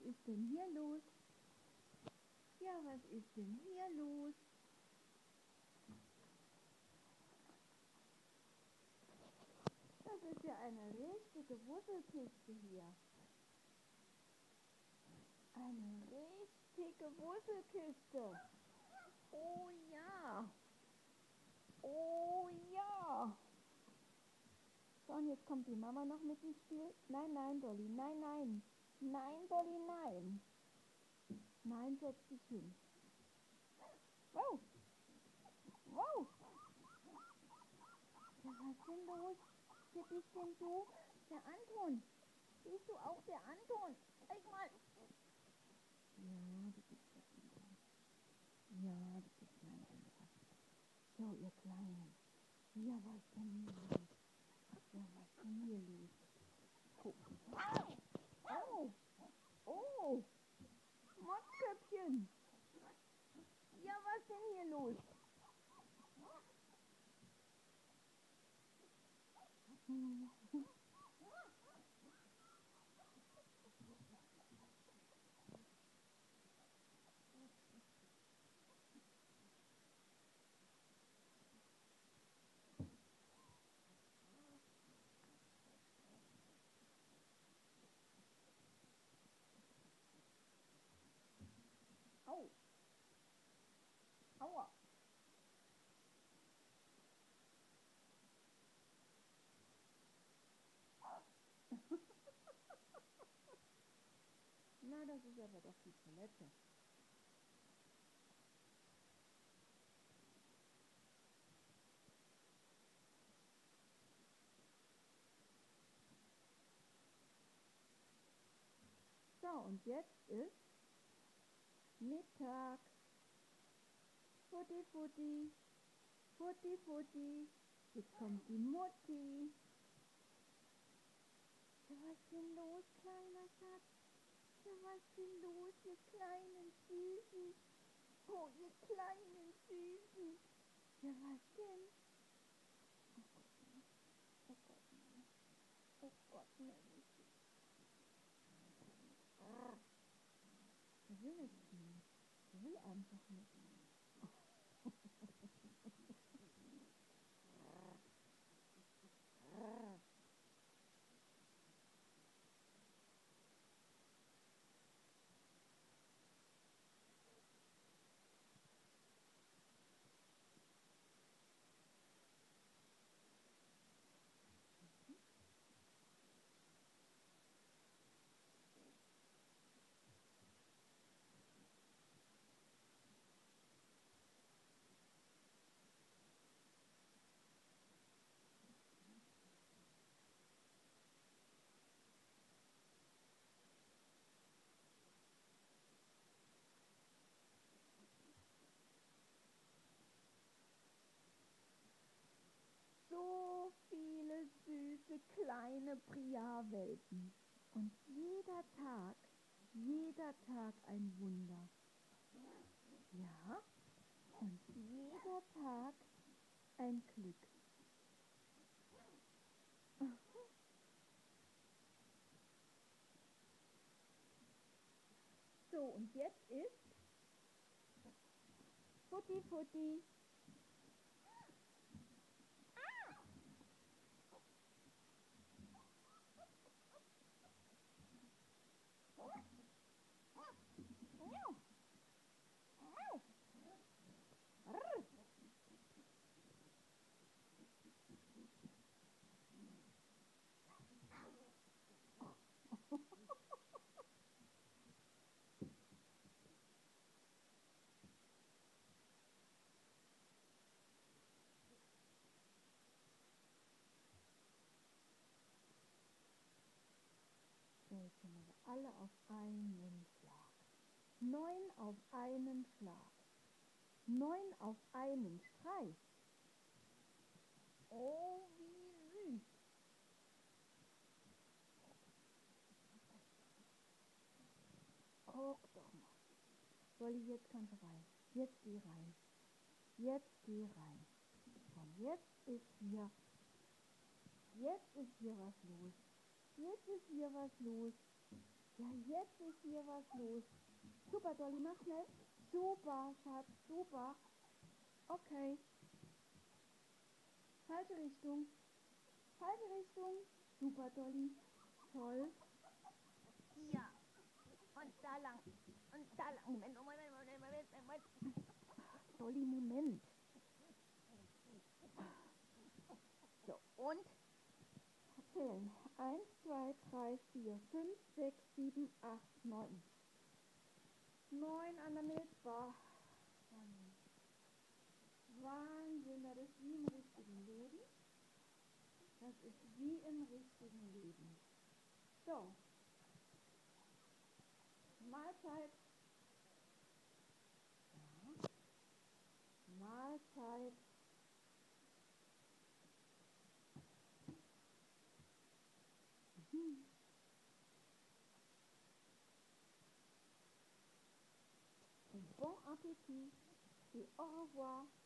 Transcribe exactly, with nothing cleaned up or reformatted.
ist denn hier los? Ja, was ist denn hier los? Das ist ja eine richtige Wusselkiste hier. Eine richtige Wusselkiste. Oh ja. Oh ja. So, und jetzt kommt die Mama noch mit ins Spiel. Nein, nein, Dolly, nein, nein. Nein, Dolly, nein. Nein, setz dich hin. Wow. Wow. Ja, was ist denn los? Wer bist denn du? Der Anton. Bist du auch der Anton? Zeig mal. Ja, du bist der Anton. Ja, du bist mein Anton. So, ihr Kleinen. Ja, was ist denn hier los? Ja, was ist denn hier los? Guck. Oh, oh, Motzköpfchen. Ja, was ist denn hier los? Au. Aua. Na, das ist aber doch die Toilette. So, und jetzt ist Mittag. Futti, Futti. Futti, Futti. Jetzt kommt die Mutti. Ja, was ist denn los, kleiner Schatz? Ja, was ist denn los, ihr kleinen Süßen? Oh, ihr kleinen Süßen. Ja, was denn? Oh Gott, nein. Oh Gott, nein. Ah, er will nicht spielen. Er will einfach nicht. So viele süße kleine Briardwelpen. Und jeder Tag, jeder Tag ein Wunder. Ja, und jeder Tag ein Glück. So, und jetzt ist Futti, Futti. So, jetzt sind wir alle auf einen Schlag. Neun auf einen Schlag. Neun auf einen Streich. Oh, wie süß. Guck doch mal. Dolly, jetzt kannst du rein. Jetzt geh rein. Jetzt geh rein. Und jetzt ist hier, jetzt ist hier was los. Jetzt ist hier was los. Ja, jetzt ist hier was los. Super, Dolly, mach schnell. Super, Schatz, super. Okay. Falsche Richtung. Falsche Richtung. Super, Dolly. Toll. Ja. Und da lang. Und da lang. Moment, Moment, Moment, Moment, Moment. Dolly, Moment. So, und? Zählen. Eins, zwei, drei, vier, fünf, sechs, sieben, acht, neun. Neun an der Milchbar. Wahnsinn, das ist wie im richtigen Leben. Das ist wie im richtigen Leben. So. Mahlzeit. Ja. Mahlzeit. Mhm. Und bon Appetit et au revoir.